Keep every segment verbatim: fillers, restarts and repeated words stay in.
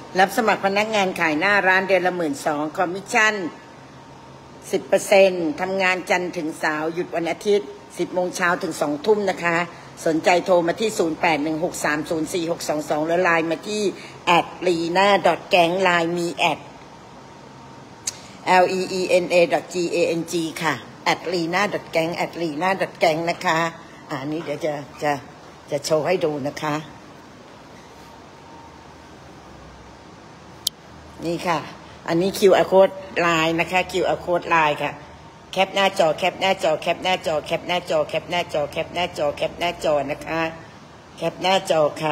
รับสมัครพนักงานขายหน้าร้านเดือนละหมื่นสองคอมมิชชั่นสิบเปอร์เซ็นต์ทำงานจันทร์ถึงเสาร์หยุดวันอาทิตย์สิบโมงเช้าถึงสองทุ่มนะคะสนใจโทรมาที่ศูนย์แปดหนึ่งหกสามศูนย์สี่หกสองสองแล้วไลน์มาที่ แอท ลีน่า ดอท แก๊ง ไลน์มี แอท แอล อี อี เอ็น เอ ดอท จี เอ เอ็น จี ค่ะ แอท ลีน่า ดอท แก๊ง แอท ลีน่า ดอท แก๊ง นะคะอ่านี้เดี๋ยวจะจะจะโชว์ให้ดูนะคะนี่ค่ะอันนี้ คิว อาร์ Code ไลน์นะคะ คิว อาร์ Code ไลน์ค่ะแคปหน้าจอแคปหน้าจอแคปหน้าจอแคปหน้าจอแคปหน้าจอแคปหน้าจอแคปหน้าจอนะคะแคปหน้าจอค่ะ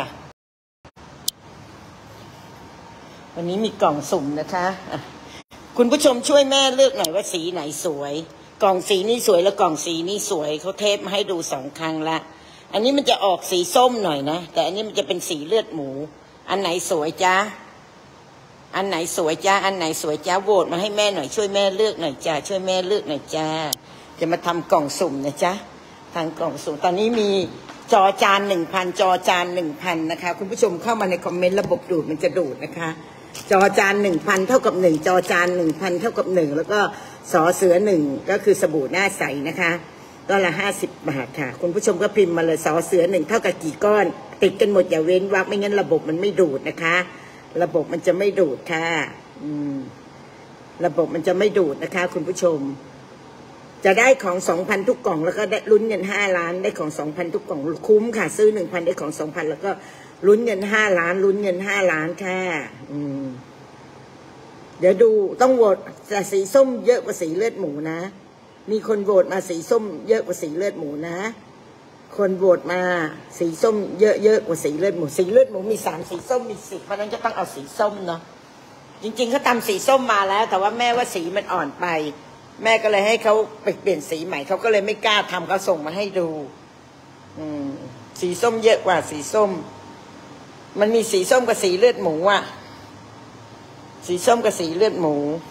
วันนี้มีกล่องสุ่มนะคะคุณผู้ชมช่วยแม่เลือกหน่อยว่าสีไหนสวยกล่องสีนี้สวยแล้วกล่องสีนี้สวยเขาเทปมาให้ดูสองครั้งละอันนี้มันจะออกสีส้มหน่อยนะแต่อันนี้มันจะเป็นสีเลือดหมูอันไหนสวยจ๊ะอันไหนสวยจ้าอันไหนสวยจ้าโหวตมาให้แม่หน่อยช่วยแม่เลือกหน่อยจ้าช่วยแม่เลือกหน่อยจ้าจะมาทำกล่องสุ่มนะจ๊ะทางกล่องสุ่มตอนนี้มีจอจานหนึ่งพันจอจานหนึ่งพันนะคะคุณผู้ชมเข้ามาในคอมเมนต์ระบบดูดมันจะดูดนะคะจอจานหนึ่งพันเท่ากับหนึ่งจอจานหนึ่งพันเท่ากับหนึ่งแล้วก็สอเสือหนึ่งก็คือสบู่หน้าใสนะคะก็ละห้าสิบบาทค่ะคุณผู้ชมก็พิมพ์มาเลยสอเสือหนึ่งเท่ากับกี่ก้อนติดกันหมดอย่าเว้นวรรคไม่งั้นระบบมันไม่ดูดนะคะระบบมันจะไม่ดูดค่ะอืมระบบมันจะไม่ดูดนะคะคุณผู้ชมจะได้ของสองพันทุกกล่องแล้วก็ได้ลุ้นเงินห้าล้านได้ของสองพันทุกกล่องคุ้มค่ะซื้อหนึ่งพันได้ของสองพันแล้วก็ลุ้นเงินห้าล้านลุ้นเงินห้าล้านค่ะอืมเดี๋ยวดูต้องโหวตแต่สีส้มเยอะกว่าสีเลือดหมูนะมีคนโหวตมาสีส้มเยอะกว่าสีเลือดหมูนะคนโหวตมาสีส้มเยอะๆกว่าสีเลือดหมูสีเลือดหมูมีสามสีส้มมีสิบเพราะนั้นจะต้องเอาสีส้มเนาะจริงๆเขาทำสีส้มมาแล้วแต่ว่าแม่ว่าสีมันอ่อนไปแม่ก็เลยให้เขาไปเปลี่ยนสีใหม่เขาก็เลยไม่กล้าทำเขาส่งมาให้ดูอืมสีส้มเยอะกว่าสีส้มมันมีสีส้มกับสีเลือดหมูอ่ะสีส้มกับสีเลือดหมู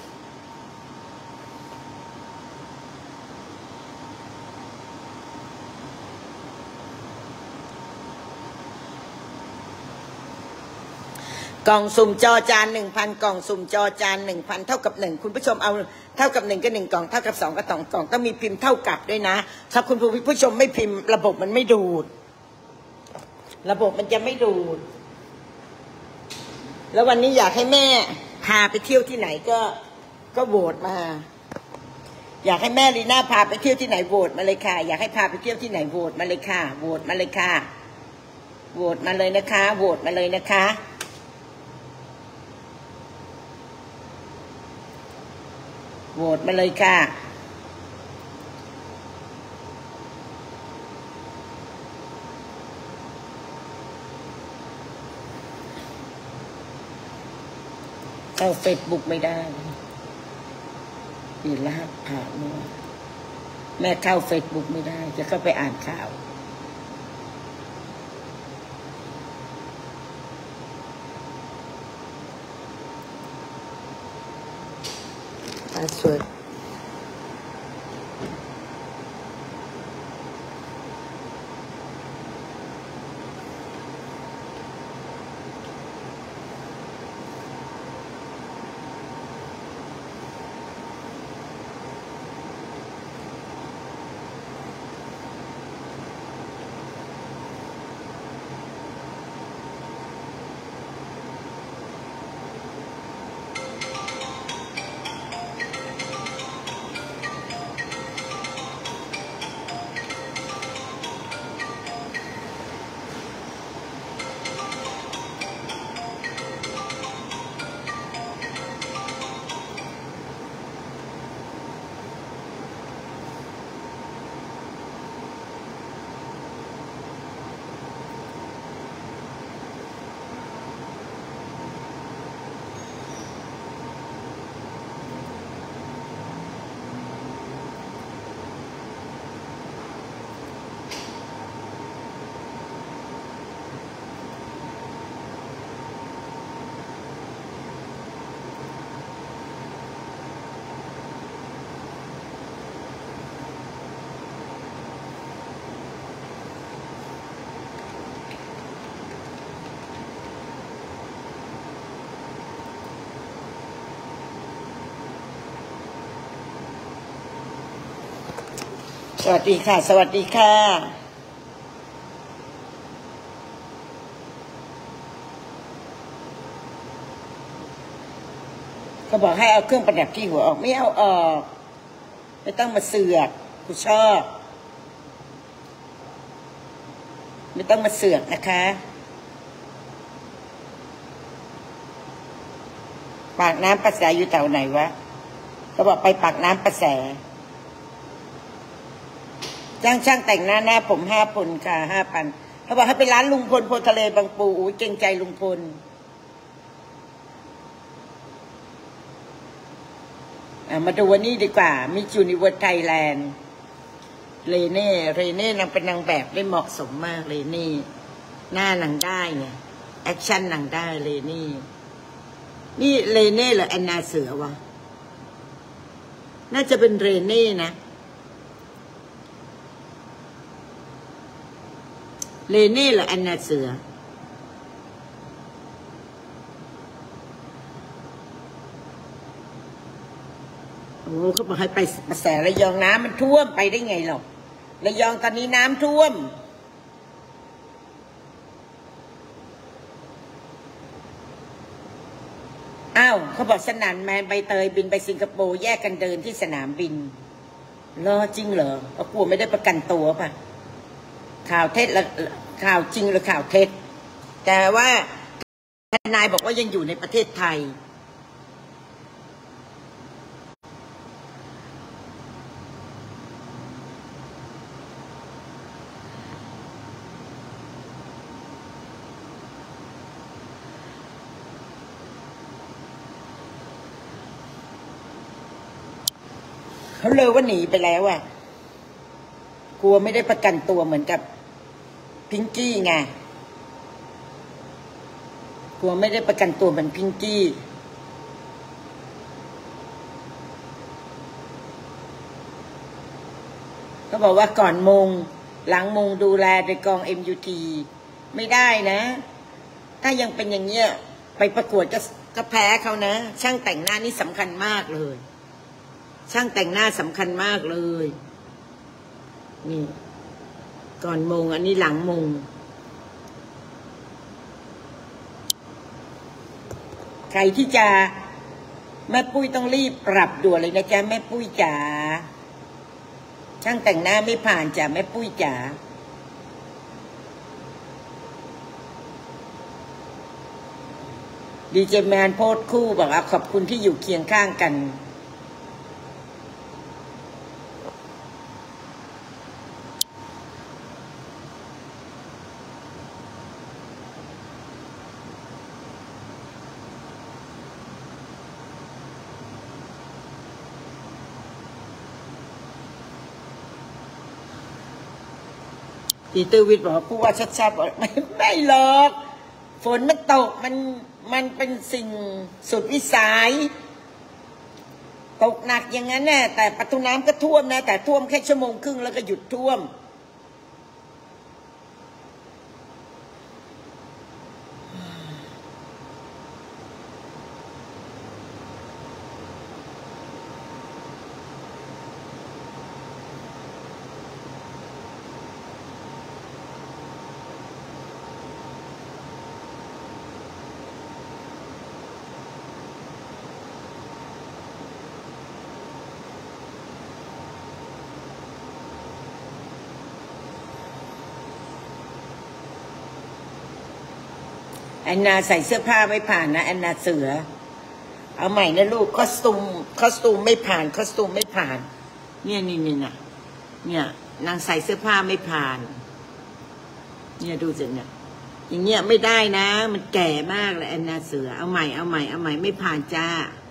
กล่องสุ่มจอจานหนึ่งพันกล่องสุ่มจอจานหนึ่งพันเท่ากับหนึ่งคุณผู้ชมเอาเท่ากับหนึ่งก็หนึ่งกล่องเท่ากับสองก็สองกล่องต้องมีพิมพ์เท่ากับด้วยนะถ้าคุณผู้ชมไม่พิมพ์ระบบมันไม่ดูดระบบมันจะไม่ดูดแล้ววันนี้อยากให้แม่พาไปเที่ยวที่ไหนก็ก็โหวตมาอยากให้แม่ลีน่าพาไปเที่ยวที่ไหนโหวตมาเลยค่ะอยากให้พาไปเที่ยวที่ไหนโหวตมาเลยค่ะโหวตมาเลยค่ะโหวตมาเลยนะคะโหวตมาเลยนะคะโหวตมาเลยค่ะเข้าเฟซบุ๊กไม่ได้อีลาบผ่านเนี่ยแม่เข้าเฟซบุ๊กไม่ได้จะเข้าไปอ่านข่าวพาสเวิร์ดสวัสดีค่ะสวัสดีค่ะเขาบอกให้เอาเครื่องประดับที่หัวออกไม่เอาออกไม่ต้องมาเสือกกูชอบไม่ต้องมาเสือกนะคะปากน้ำประแสอยู่แถวไหนวะเขาบอกไปปากน้ำประแสจ้างช่างแต่งหน้าหน้าผมห้าพันค่ะห้าพันเขาบอกให้ไปร้านลุงพลโพทะเลบางปูอุ้ยเกรงใจลุงพลมาดูวันนี้ดีกว่ามิจูนิเวิร์สไทยแลนด์เรเน่เรเน่นางเป็นนางแบบได้เหมาะสมมากเรเน่หน้านางได้ไงแอคชั่นนางได้เรเน่นี่เรเน่หรือแอนนาเสือวะน่าจะเป็นเรเน่นะเรเน่หรือแอนนาเสือโอ้เขาบอกให้ไปประแสระยองน้ำมันท่วมไปได้ไงหรอกระยองตอนนี้น้ำท่วมอ้าวเขาบอกสนั่นแมนใบเตยบินไปสิงคโปร์แยกกันเดินที่สนามบินรอจริงเหรอเขากลัวไม่ได้ประกันตัวป่ะข่าวเท็จหรือข่าวจริงหรือข่าวเท็จแต่ว่าทนายบอกว่ายังอยู่ในประเทศไทยเขาเลยว่าหนีไปแล้วอ่ะกลัวไม่ได้ประกันตัวเหมือนกับพิงกี้ไงกลัวไม่ได้ประกันตัวเหมือนพิงกี้เขาบอกว่าก่อนมงหลังมงดูแลโดยกอง เอ็ม ยู ที ไม่ได้นะถ้ายังเป็นอย่างเงี้ยไปประกวดก็ก็แพ้เขานะช่างแต่งหน้านี่สำคัญมากเลยช่างแต่งหน้าสำคัญมากเลยนี่ก่อนมงอันนี้หลังมงใครที่จะแม่ปุ้ยต้องรีบปรับด่วนเลยนะจ๊ะแม่ปุ้ยจ๋าช่างแต่งหน้าไม่ผ่านจ้ะแม่ปุ้ยจ๋าดีเจแมนโพสต์คู่บอกว่าขอบคุณที่อยู่เคียงข้างกันตีตื้อวิทย์บอกผู้ว่าชัดๆบอกไม่ไม่หรอกฝนมันตกมันมันเป็นสิ่งสุดวิสัยตกหนักอย่างนั้นแน่แต่ประตูน้ำก็ท่วมนะแต่ท่วมแค่ชั่วโมงครึ่งแล้วก็หยุดท่วมแอนนาใส่เสื้อผ้าไม่ผ่านนะแอนนาเสือเอาใหม่นะลูกคอสตูมคอสตูมไม่ผ่านคอสตูมไม่ผ่านเนี่ยนี่นี่นะเนี่ยนางใส่เสื้อผ้าไม่ผ่านเนี่ยดูสิเนี่ยอย่างเงี้ยไม่ได้นะมันแก่มากเลยแอนนาเสือเอาใหม่เอาใหม่เอาใหม่ไม่ผ่านจ้า